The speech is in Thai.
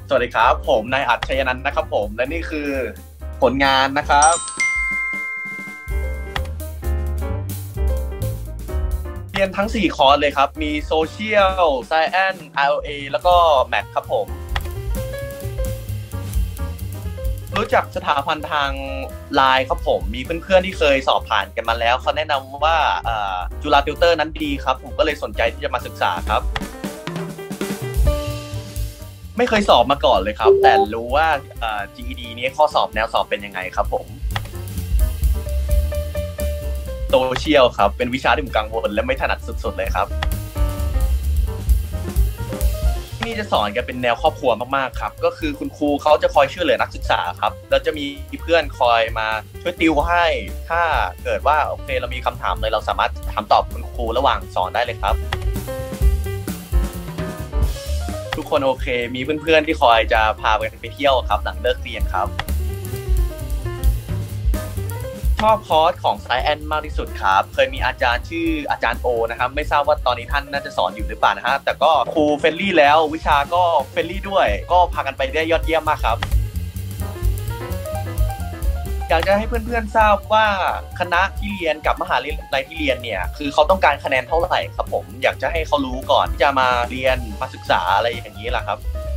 สวัสดีครับผมนายอัจฉริยนันท์นะครับผมและนี่คือผลงานนะครับเรียนทั้ง4คอร์สเลยครับมี Social Science IOA แล้วก็ Math ครับผมรู้จักสถาบันทางไลน์ครับผมมีเพื่อนๆที่เคยสอบผ่านกันมาแล้วเขาแนะนำว่าจุฬาติวเตอร์นั้นดีครับผมก็เลยสนใจที่จะมาศึกษาครับไม่เคยสอบมาก่อนเลยครับแต่รู้ว่าGED นี้ข้อสอบแนวสอบเป็นยังไงครับผมโซเชียลครับเป็นวิชาที่ผมกังวลและไม่ถนัดสุดๆเลยครับนี่จะสอนกันเป็นแนวครอบครัวมากๆครับก็คือคุณครูเขาจะคอยช่วยเหลือนักศึกษาครับแล้วจะมีเพื่อนคอยมาช่วยติวให้ถ้าเกิดว่าโอเคเรามีคำถามเลยเราสามารถถามตอบคุณครูระหว่างสอนได้เลยครับทุกคนโอเคมีเพื่อนๆที่คอยจะพาไปเที่ยวครับหลังเลิกเรียนครับชอบคอร์สของ Science มากที่สุดครับเคยมีอาจารย์ชื่ออาจารย์โอนะครับไม่ทราบว่าตอนนี้ท่านน่าจะสอนอยู่หรือเปล่านะฮะแต่ก็ครูเฟรนลี่แล้ววิชาก็เฟรนลี่ด้วยก็พากันไปได้ยอดเยี่ยมมากครับอยากจะให้เพื่อนๆทราบว่าคณะที่เรียนกับมหาวิทยาลัยที่เรียนเนี่ยคือเขาต้องการคะแนนเท่าไหร่ครับผมอยากจะให้เขารู้ก่อนที่จะมาเรียนมาศึกษาอะไรอย่างนี้แหละครับ